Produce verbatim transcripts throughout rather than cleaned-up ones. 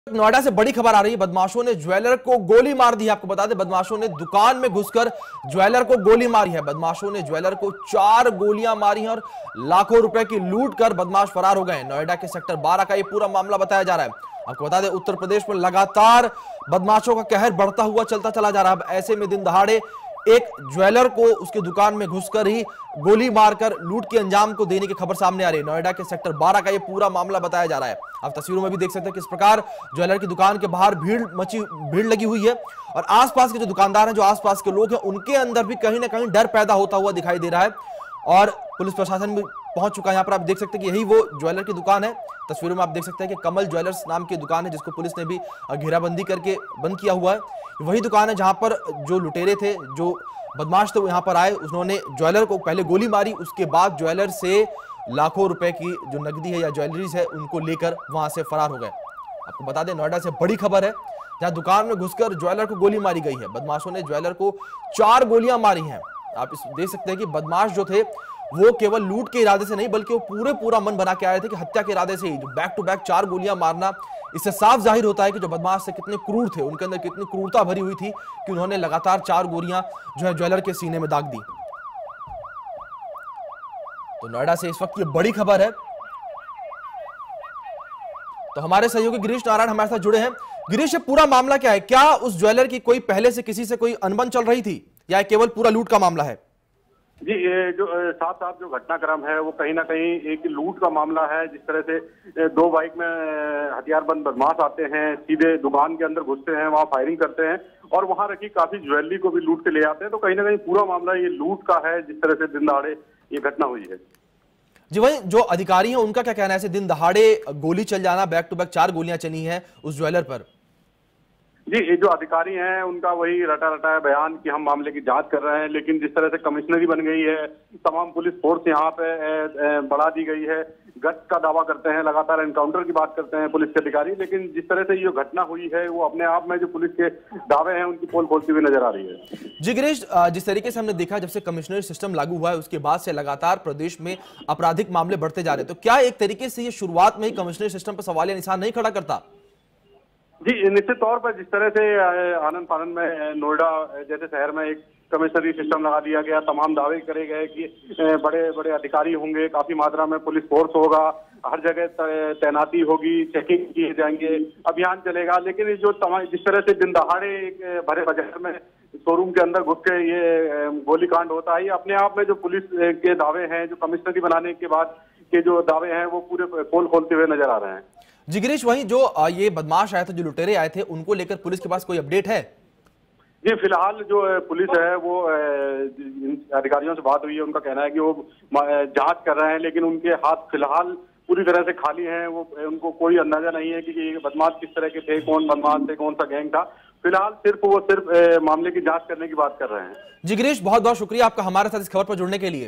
नोएडा से बड़ी खबर आ रही है। बदमाशों ने ज्वेलर को गोली मार दी है। आपको बता दें, बदमाशों ने दुकान में घुसकर ज्वेलर को गोली मारी है। बदमाशों ने ज्वेलर को चार गोलियां मारी हैं और लाखों रुपए की लूट कर बदमाश फरार हो गए। नोएडा के सेक्टर बारह का ये पूरा मामला बताया जा रहा है। आपको बता दें, उत्तर प्रदेश में लगातार बदमाशों का कहर बढ़ता हुआ चलता चला जा रहा है। ऐसे में दिन दहाड़े एक ज्वेलर को उसकी दुकान में घुसकर ही गोली मारकर लूट के अंजाम को देने की खबर सामने आ रही है। नोएडा के सेक्टर बारह का यह पूरा मामला बताया जा रहा है। आप तस्वीरों में भी देख सकते हैं किस प्रकार ज्वेलर की दुकान के बाहर भीड़ मची भीड़ लगी हुई है और आसपास के जो दुकानदार हैं, जो आसपास के लोग हैं, उनके अंदर भी कहीं ना कहीं डर पैदा होता हुआ दिखाई दे रहा है और पुलिस प्रशासन भी पहुंच चुका है। यहाँ पर आप देख सकते हैं कि यही वो ज्वेलर की दुकान है। तस्वीरों में आप देख सकते हैं कि कमल ज्वेलर्स नाम की दुकान है, जिसको पुलिस ने भी घेराबंदी करके बंद किया हुआ है। वही दुकान है जहां पर जो लुटेरे थे, जो बदमाश थे, वो यहाँ पर आए। उन्होंने ज्वेलर को पहले गोली मारी, उसके बाद ज्वेलर से लाखों रुपए की जो नकदी है या ज्वेलरीज है उनको लेकर वहां से फरार हो गए। आपको बता दें, नोएडा से बड़ी खबर है, जहां दुकान में घुसकर ज्वेलर को गोली मारी गई है। बदमाशों ने ज्वेलर को चार गोलियां मारी हैं। आप इस देख सकते हैं कि बदमाश जो थे वो केवल लूट के इरादे से नहीं, बल्कि वो पूरे पूरा मन बना के आए थे कि हत्या के इरादे से ही। जो बैक टू बैक चार गोलियां मारना, इससे साफ जाहिर होता है कि जो बदमाश से कितने क्रूर थे, उनके अंदर कितनी क्रूरता भरी हुई थी कि उन्होंने लगातार चार गोलियां जो है ज्वेलर के सीने में दाग दी। तो नोएडा से इस वक्त ये बड़ी खबर है। तो हमारे सहयोगी गिरीश नारायण हमारे साथ जुड़े हैं। गिरीश, ये पूरा मामला क्या है? क्या उस ज्वेलर की कोई पहले से किसी से कोई अनबन चल रही थी या केवल पूरा लूट का मामला है? जी, ये जो साथ साथ जो घटनाक्रम है वो कहीं ना कहीं एक लूट का मामला है। जिस तरह से दो बाइक में हथियारबंद बदमाश आते हैं, सीधे दुकान के अंदर घुसते हैं, वहां फायरिंग करते हैं और वहां रखी काफी ज्वेलरी को भी लूट के ले आते हैं। तो कहीं ना कहीं पूरा मामला ये लूट का है, जिस तरह से दिन दहाड़े ये घटना हुई है। जी, वही जो अधिकारी हैं उनका क्या कहना है? ऐसे दिन दहाड़े गोली चल जाना, बैक टू बैक चार गोलियां चली हैं उस ज्वेलर पर। जी, ये जो अधिकारी हैं उनका वही रटा रटा है बयान कि हम मामले की जांच कर रहे हैं, लेकिन जिस तरह से कमिश्नरी बन गई है, तमाम पुलिस फोर्स यहाँ पे बढ़ा दी गई है, गश्त का दावा करते हैं, लगातार एनकाउंटर की बात करते हैं पुलिस के अधिकारी, लेकिन जिस तरह से ये घटना हुई है वो अपने आप में जो पुलिस के दावे हैं उनकी पोल खोलती हुई नजर आ रही है। जी गिरीश, जिस तरीके से हमने देखा जब से कमिश्नरी सिस्टम लागू हुआ है उसके बाद से लगातार प्रदेश में आपराधिक मामले बढ़ते जा रहे हैं, तो क्या एक तरीके से ये शुरुआत में ही कमिश्नरी सिस्टम पर सवालिया निशान नहीं खड़ा करता? जी, निश्चित तौर पर जिस तरह से आनंद फानंद में नोएडा जैसे शहर में एक कमिश्नरी सिस्टम लगा दिया गया, तमाम दावे करे गए कि बड़े बड़े अधिकारी होंगे, काफी मात्रा में पुलिस फोर्स होगा, हर जगह तैनाती होगी, चेकिंग किए जाएंगे, अभियान चलेगा, लेकिन जो तमाम जिस तरह से दिन दहाड़े एक भरे बाजार में शोरूम के अंदर घुस के ये गोलीकांड होता है, ये अपने आप में जो पुलिस के दावे हैं, जो कमिश्नरी बनाने के बाद के जो दावे हैं वो पूरे पोल खोलते हुए नजर आ रहे हैं। जी गिरीश, वहीं जो ये बदमाश आए थे, जो लुटेरे आए थे, उनको लेकर पुलिस के पास कोई अपडेट है? जी, फिलहाल जो पुलिस है वो अधिकारियों से बात हुई है, उनका कहना है कि वो जांच कर रहे हैं, लेकिन उनके हाथ फिलहाल पूरी तरह से खाली हैं। वो उनको कोई अंदाजा नहीं है कि ये बदमाश किस तरह के थे, कौन बदमाश थे, कौन सा गैंग था। फिलहाल सिर्फ वो सिर्फ मामले की जांच करने की बात कर रहे हैं। जी गिरीश, बहुत बहुत शुक्रिया आपका हमारे साथ इस खबर पर जुड़ने के लिए।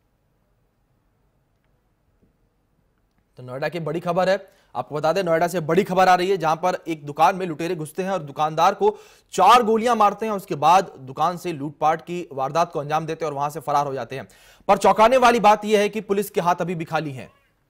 तो नोएडा की बड़ी खबर है, आपको बता दें, नोएडा से बड़ी खबर आ रही है, जहां पर एक दुकान में लुटेरे घुसते हैं और दुकानदार को चार गोलियां मारते हैं। उसके बाद दुकान से लूटपाट की वारदात को अंजाम देते हैं और वहां से फरार हो जाते हैं। पर चौंकाने वाली बात यह है कि पुलिस के हाथ अभी भी खाली हैं।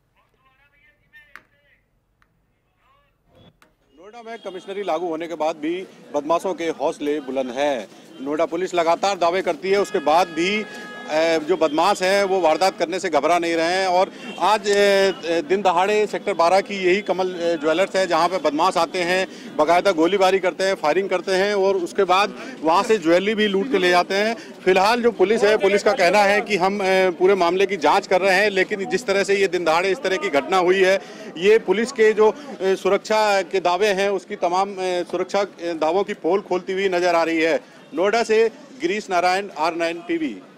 नोएडा में कमिश्नरी लागू होने के बाद भी बदमाशों के हौसले बुलंद हैं। नोएडा पुलिस लगातार दावे करती है, उसके बाद भी जो बदमाश हैं वो वारदात करने से घबरा नहीं रहे हैं। और आज दिन दहाड़े सेक्टर बारह की यही कमल ज्वेलर्स है, जहां पे बदमाश आते हैं, बाकायदा गोलीबारी करते हैं, फायरिंग करते हैं और उसके बाद वहां से ज्वेलरी भी लूट के ले जाते हैं। फिलहाल जो पुलिस है, पुलिस का कहना है कि हम पूरे मामले की जांच कर रहे हैं, लेकिन जिस तरह से ये दिन दहाड़े इस तरह की घटना हुई है, ये पुलिस के जो सुरक्षा के दावे हैं उसकी तमाम सुरक्षा दावों की पोल खोलती हुई नजर आ रही है। नोएडा से Girish Narayan, R nine TV.